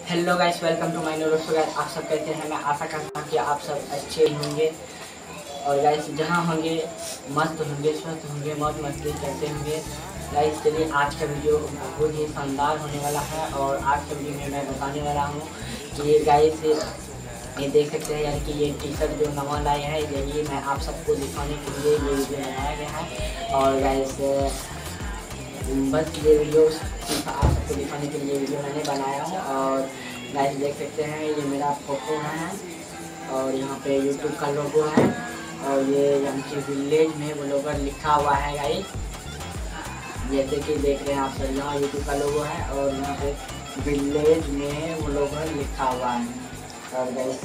Hello guys, welcome to my new video. Guys, आप सब कैसे हैं? मैं आशा करता हूँ कि आप सब अच्छे होंगे और गाइस जहाँ होंगे मस्त होंगे, स्वस्थ होंगे, मौज मस्ती करते होंगे। गाइस चलिए, आज का वीडियो बहुत ही शानदार होने वाला है और आज के वीडियो में मैं बताने वाला हूँ कि ये गाइस ये देख सकते हैं, यानी कि ये टी शर्ट जो नवा लाए हैं, यही मैं आप सबको दिखाने के लिए ये वीडियो बनाया गया है। और गाइस बस ये वीडियो सिर्फ आप सबको दिखाने के लिए वीडियो मैंने बनाया है। और गाइस देख सकते हैं, ये मेरा फोटो है और यहाँ पे यूट्यूब का लोगो है और ये यहाँ के विलेज में वो लोग लिखा हुआ है गाइस, जैसे कि देख रहे हैं आप सब। यहाँ यूट्यूब का लोगो है और यहाँ पे विलेज में वो लोग लिखा हुआ है। और गाइस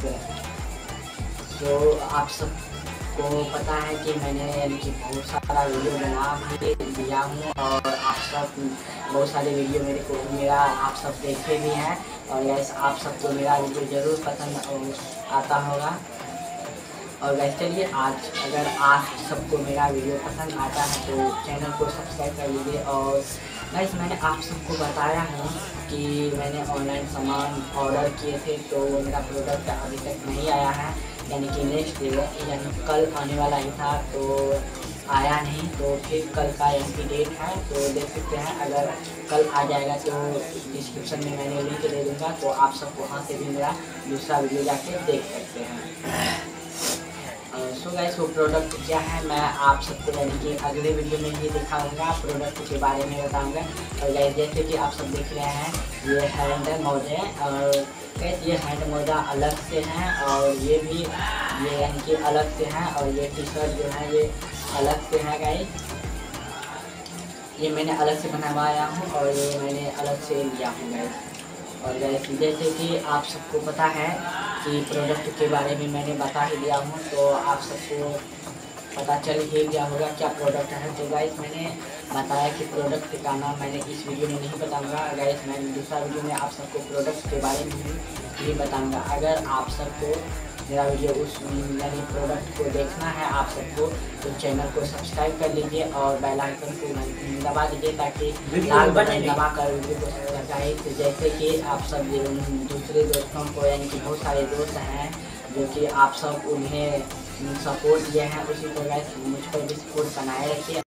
तो आप सब को पता है कि मैंने यानी कि बहुत सारा वीडियो बना भी दिया हूँ और आप सब बहुत सारे वीडियो मेरा आप सब देखे भी हैं। और गैस आप सबको मेरा वीडियो ज़रूर पसंद आता होगा। और गैस चलिए, आज अगर आप सबको मेरा वीडियो पसंद आता है तो चैनल को सब्सक्राइब कर लीजिए। और गैस मैंने आप सबको बताया है कि मैंने ऑनलाइन सामान ऑर्डर किए थे तो मेरा प्रोडक्ट अभी तक नहीं आया है, यानी कि नेक्स्ट डे यानी कल आने वाला ही था तो आया नहीं। तो फिर कल का यानी कि डेट है, तो देख सकते हैं। अगर कल आ जाएगा तो डिस्क्रिप्शन में मैंने लिंक दे दूँगा, तो आप सब वहाँ से भी मेरा दूसरा वीडियो जाके देख सकते हैं। सो गाइस, वो प्रोडक्ट क्या है मैं आप सबको यानी कि अगले वीडियो में ही दिखाऊंगा, प्रोडक्ट के बारे में बताऊंगा। और गाइस जैसे कि आप सब देख रहे हैं, ये हैंड मोजे और गाइस ये हैंड मोजा अलग से हैं और ये भी ये यानी कि अलग से हैं। और ये टी शर्ट जो है ये अलग से है गाइस, ये मैंने अलग से बनवाया हूँ और ये मैंने अलग से लिया हूँ गाइस। और गाइस जैसे कि आप सबको पता है कि प्रोडक्ट के बारे में मैंने बता ही दिया हूँ, तो आप सबको पता चल ही गया होगा क्या प्रोडक्ट है। तो गाइस मैंने बताया कि प्रोडक्ट का नाम मैंने इस वीडियो में नहीं बताऊंगा। गाइस मैं दूसरा वीडियो में आप सबको प्रोडक्ट के बारे में ही बताऊंगा। अगर आप सबको मेरा वीडियो उस यानी प्रोडक्ट को देखना है आप सबको, तो चैनल को सब्सक्राइब कर लीजिए और बेल आइकन को दबा दीजिए ताकि लाल बटन दबा कर वीडियो को लगाए। तो जैसे कि आप सब दूसरे दोस्तों को यानी कि बहुत सारे दोस्त हैं जो कि आप सब उन्हें सपोर्ट दिए हैं, उसी तरह मुझ पर भी सपोर्ट बनाए रखिए।